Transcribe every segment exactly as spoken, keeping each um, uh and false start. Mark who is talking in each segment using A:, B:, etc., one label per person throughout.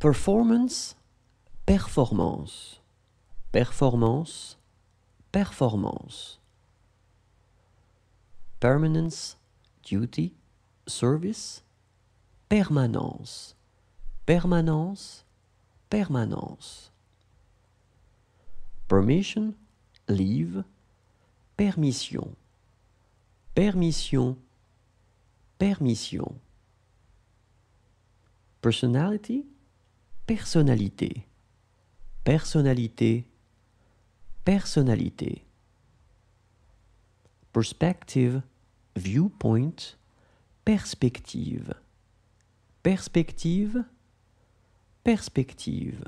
A: Performance, performance, performance, performance. Permanence, duty, service, permanence, permanence, permanence. Permission, leave, permission, permission, permission. Personality, personnalité, personnalité, personnalité. Perspective, viewpoint, perspective, perspective, perspective.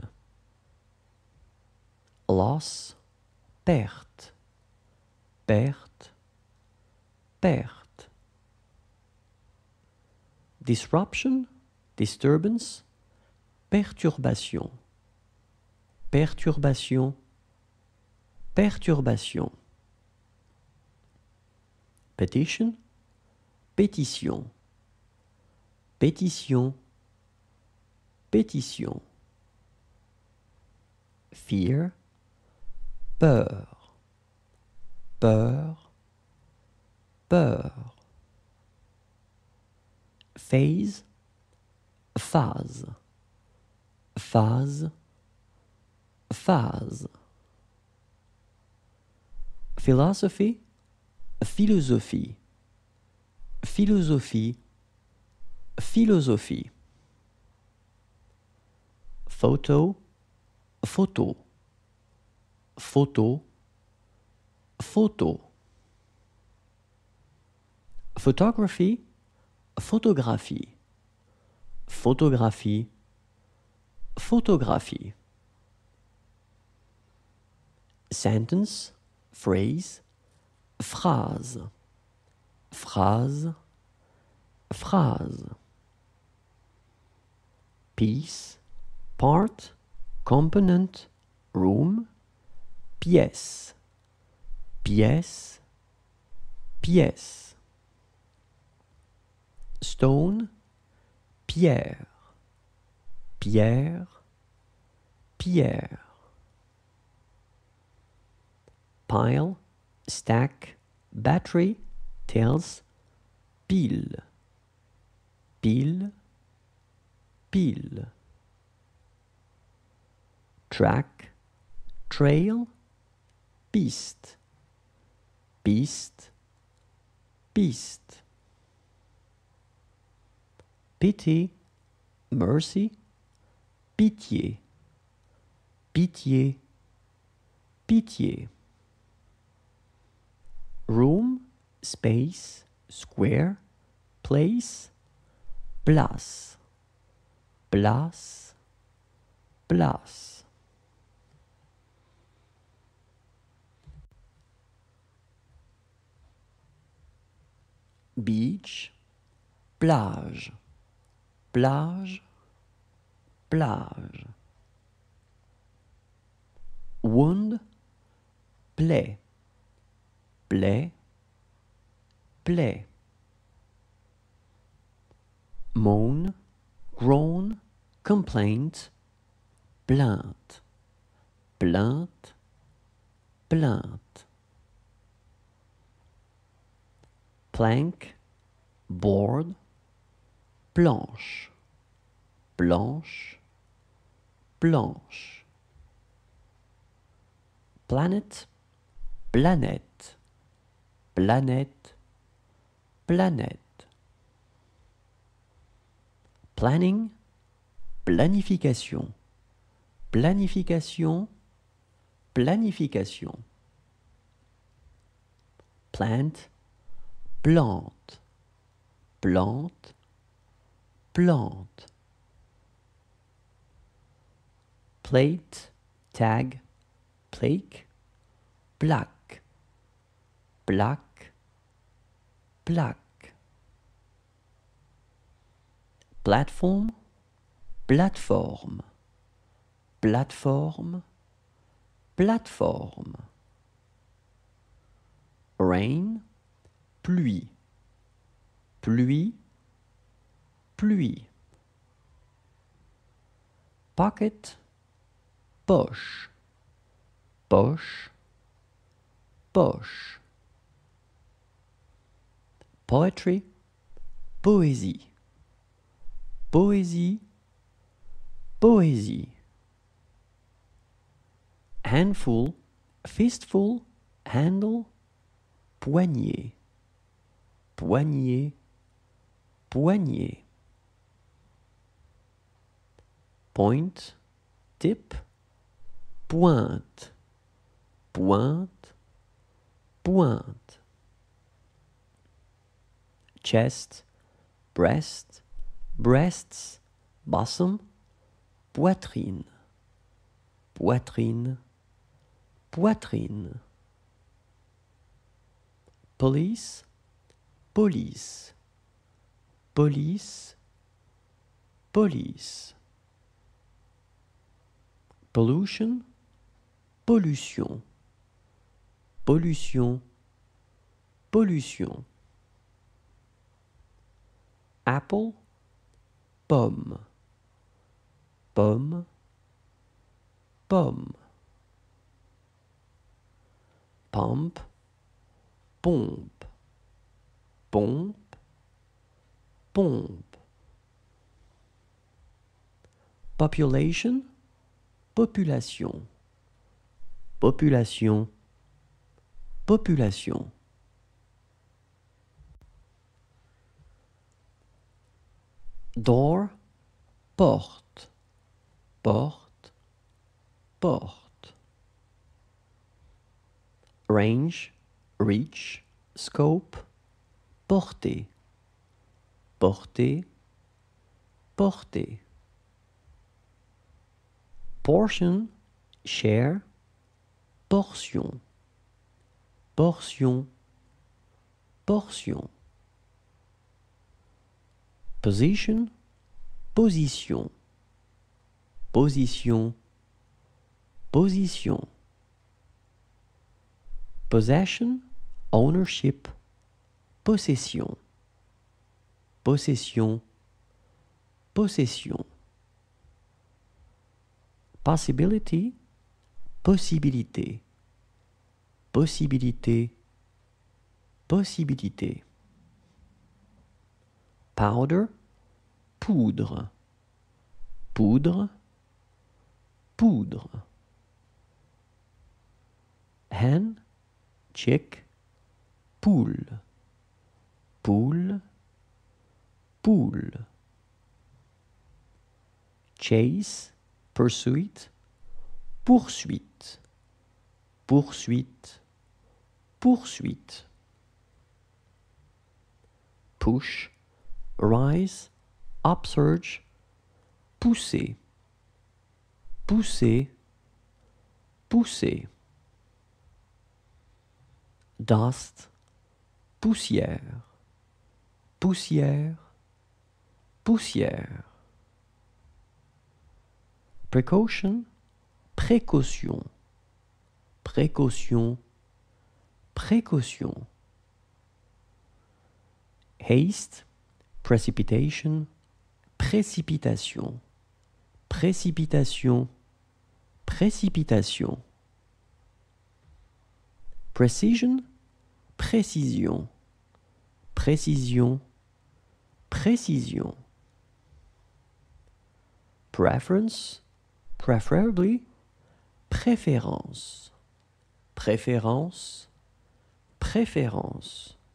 A: Loss, perte, perte, perte. Disruption, disturbance, perturbation, perturbation, perturbation. Petition, pétition, pétition, pétition. Fear, peur, peur, peur. Phase, phase, phase, phase. Philosophy, philosophie, philosophie, philosophie. Photo, photo, photo, photo. Photography, photographie, photographie, photographie. Sentence, phrase, phrase, phrase, phrase. Piece, part, component, room, pièce, pièce, pièce. Stone, pierre, pierre, pierre. Pile, stack, battery, tails, pile, pile, pile. Track, trail, piste, piste, piste. Pity, mercy, pitié, pitié, pitié. Room, space, square, place, place, place, place. Beach, plage, plage, plage. Wound, plaie, plaie, plaie. Moan, groan, complaint, plainte, plainte, plainte. Plank, board, planche, blanche, blanche. Planet, planète, planète, planète. Planning, planification, planification, planification. Plant, plante, plante, plante. Plate, tag, plaque, plaque, plaque, plaque. Platform, plateforme, plateforme, plateforme. Rain, pluie, pluie, pluie. Pocket, poche, poche, poche. Poetry, poésie, poésie, poésie. Handful, fistful, handle, poignée, poignée, poignée. Point, tip, pointe, pointe, pointe. Chest, breast, breasts, bosom, poitrine, poitrine, poitrine. Police, police, police, police. Pollution, pollution, pollution, pollution. Apple, pomme, pomme, pomme. Pump, pompe, pompe, pompe. Population, population, population, population. Door, porte, porte, porte. Range, reach, scope, portée, portée, portée. Portion, share, portion, portion, portion. Position, position, position, position. Possession, ownership, possession, possession, possession. Possibility, possibilité, possibilité, possibilité. Powder, poudre, poudre, poudre. Hen, chick, poule, poule, poule. Chase, pursuit, poursuite, poursuite, poursuite. Push, rise, upsurge, pousser, pousser, pousser. Dust, poussière, poussière, poussière. Precaution, précaution, précaution, précaution. Haste, precipitation, précipitation, précipitation, précipitation. Precision, précision, précision, précision. Preference, preferably, préférence, préférence, préférence.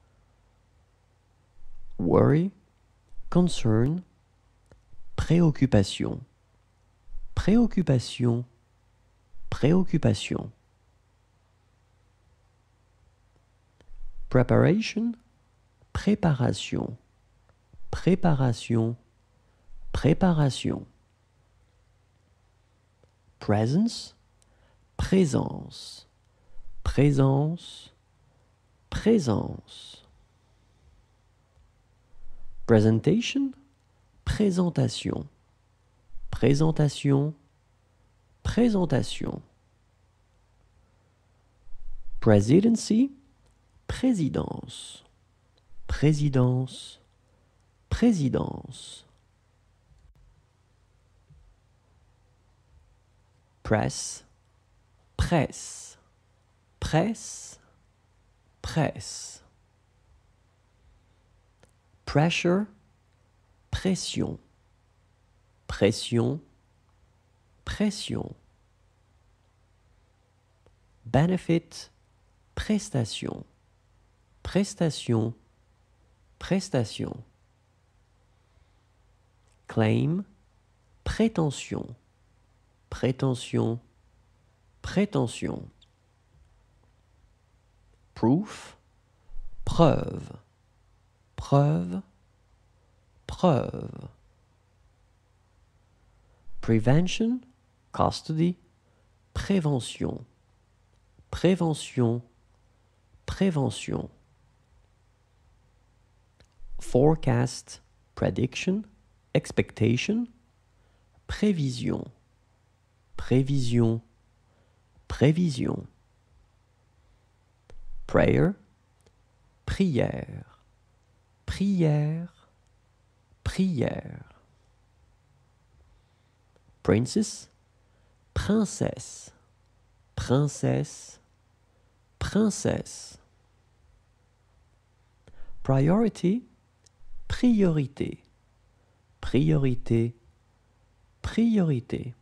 A: Worry, concern, préoccupation, préoccupation, préoccupation. Preparation, préparation, préparation, préparation. Presence, présence, présence, présence. Presentation, présentation, présentation, présentation. Presidency, présidence, présidence, présidence. press, presse, presse, presse. Pressure, pression, pression, pression. Benefit, prestation, prestation, prestation. Claim, prétention, prétention, prétention. Proof, preuve, preuve, preuve. Prevention, custody, prévention, prévention, prévention. Forecast, prediction, expectation, prévision, prévision, prévision. Prayer, prière, prière, prière. Princess, princesse, princesse, princesse. Priority, priorité, priorité, priorité.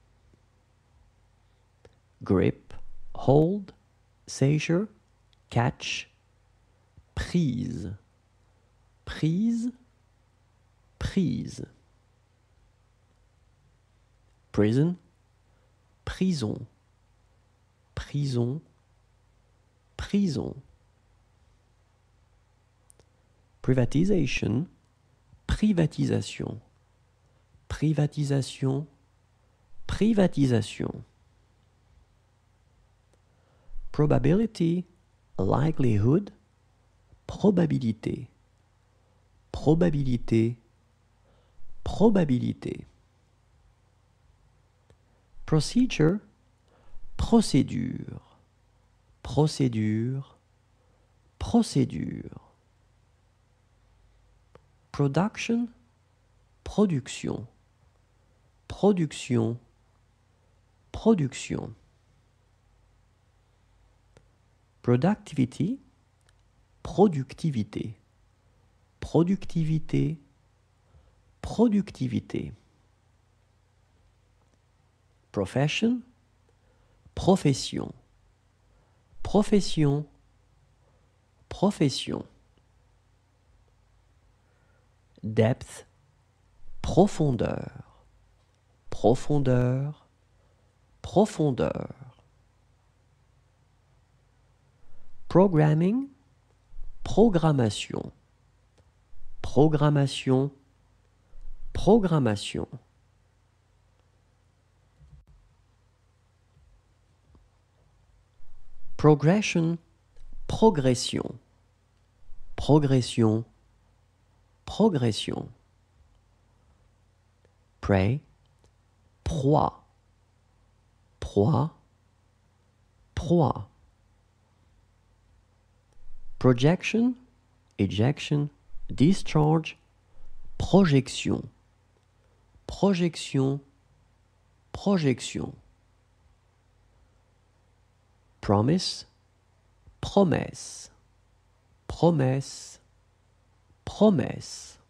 A: Grip, hold, seizure, catch, prise, prise, prise. Prison, prison, prison, prison. Privatization, privatisation, privatisation, privatisation. Probability, likelihood, probabilité, probabilité, probabilité. Procedure, procédure, procédure, procédure. Production, production, production, production. Productivity, productivité, productivité, productivité. Profession, profession, profession, profession. Depth, profondeur, profondeur, profondeur. Programming, programmation, programmation, programmation. Progression, progression, progression, progression. Prey, proie, proie, proie. Projection, ejection, discharge, projection, projection, projection. Promise, promesse, promesse, promesse.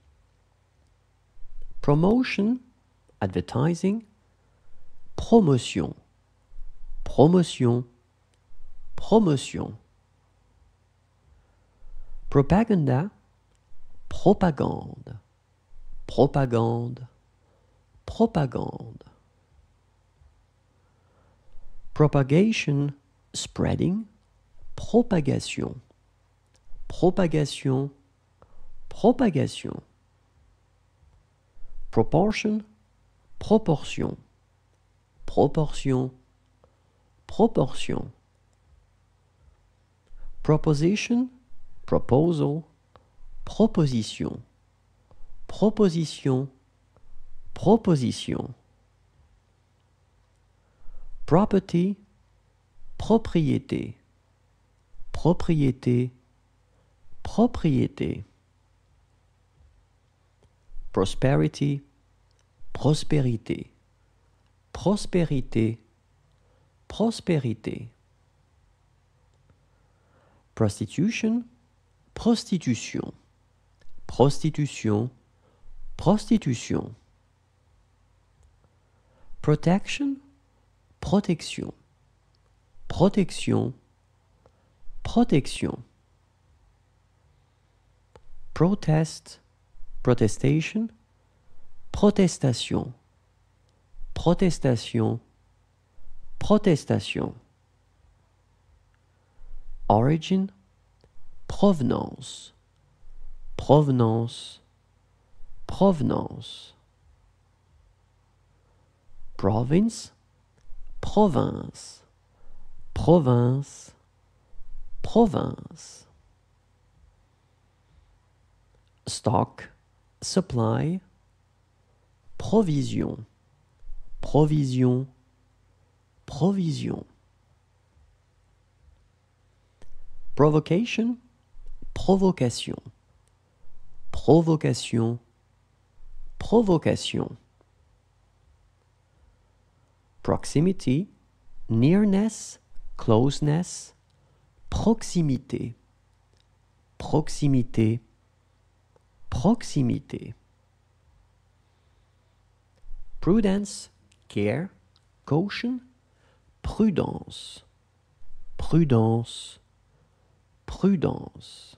A: Promotion, advertising, promotion, promotion, promotion. Propaganda, propagande, propagande, propagande. Propagation, spreading, propagation, propagation, propagation. Proportion, proportion, proportion, proportion. Proposition, proposal, proposition, proposition, proposition. Property, propriété, propriété, propriété. Prosperity, prospérité, prospérité, prospérité. Prostitution, prostitution, prostitution, prostitution. Protection, protection, protection, protection. Protest, protestation, protestation, protestation, protestation. Origin, provenance, provenance, provenance. Province, province, province, province. Stock, supply, provision, provision, provision. Provocation, provocation, provocation, provocation. Proximity, nearness, closeness, proximité, proximité, proximité. Prudence, care, caution, prudence, prudence, prudence.